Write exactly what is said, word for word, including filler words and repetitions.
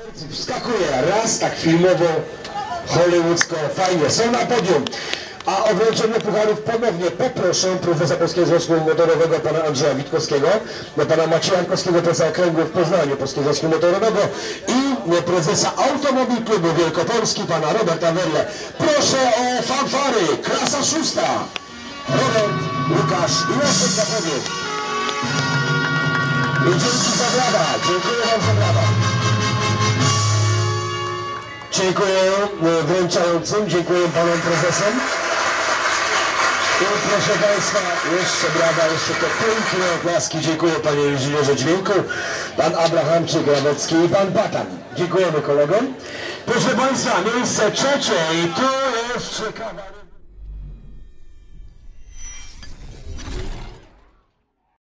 Wskakuje raz, tak filmowo, hollywoodzko, fajnie, są na podium. A o wręczenie pucharów ponownie poproszę prezesa Polskiego Związku Motorowego pana Andrzeja Witkowskiego, pana Macieja Jankowskiego, prezesa okręgu w Poznaniu Polskiego Związku Motorowego i prezesa Automobil Klubu Wielkopolski pana Roberta Werle. Proszę o fanfary, klasa szósta. Robert, Łukasz i Jacek zapowiedź. I dzięki za brawa, dziękuję wam za brawa. Dziękuję wręczającym, dziękuję panom prezesom. I proszę państwa, jeszcze brawa, jeszcze te piękne oklaski. Dziękuję panie inżynierze dźwięku, pan Abrahamczyk Rawecki i pan Patan. Dziękujemy kolegom. Proszę państwa, miejsce trzecie i tu jest kawaler.